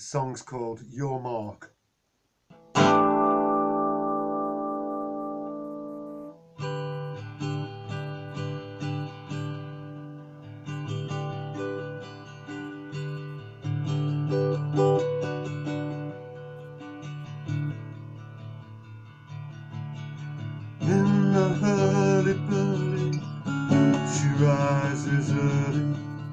song's called Your Mark. In the hurly-burly, she rises early,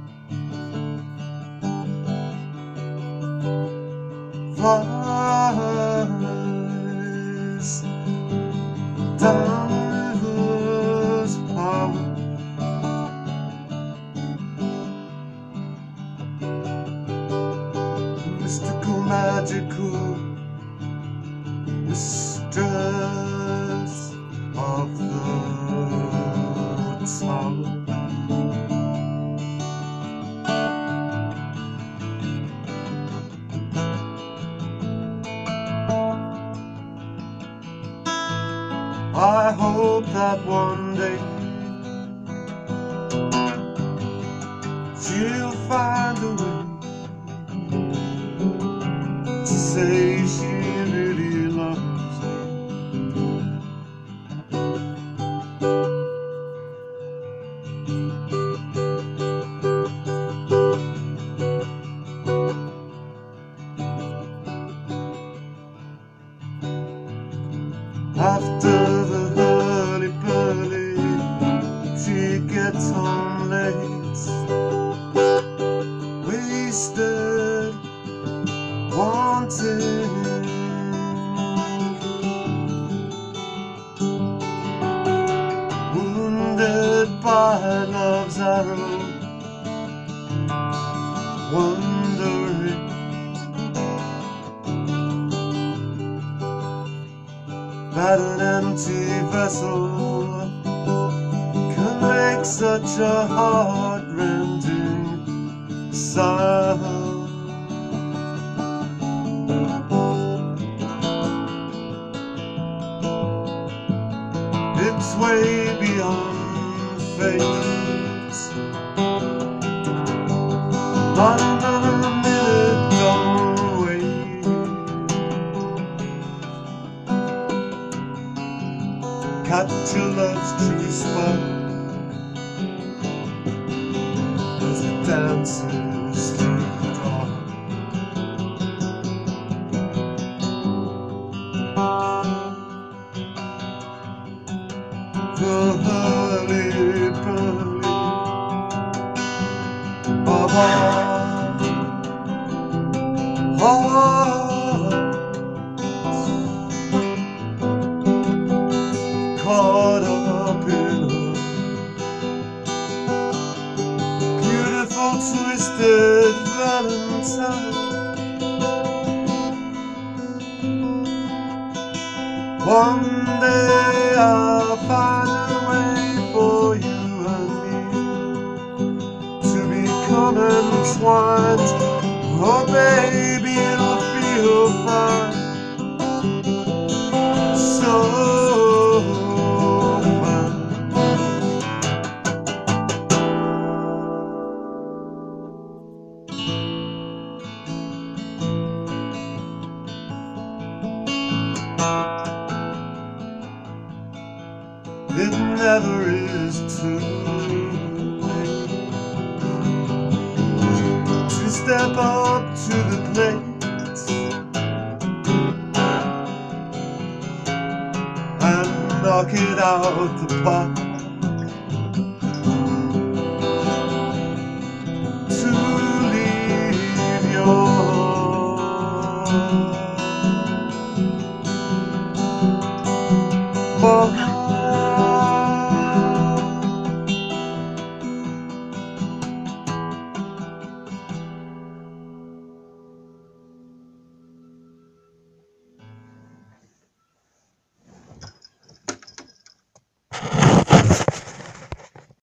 flies down river's power, mystical, magical mistress of the tower. I hope that one day she'll find a way to say she really loves me. After the hurly-burly, she gets home late, wasted, wanting, wounded by love's arrow, wondering that an empty vessel can make such a heart-rending sound. It's way beyond fate. Not another minute, don't wait. Capture love's true spark as it dances through the dark. The hurly-burly of our hearts, caught up in a beautiful twisted valentine. One day I'll find a way for you and me to become entwined. Oh baby, you'll feel fine, so fine. It never is too late to step up to the plate and knock it out the park. To leave your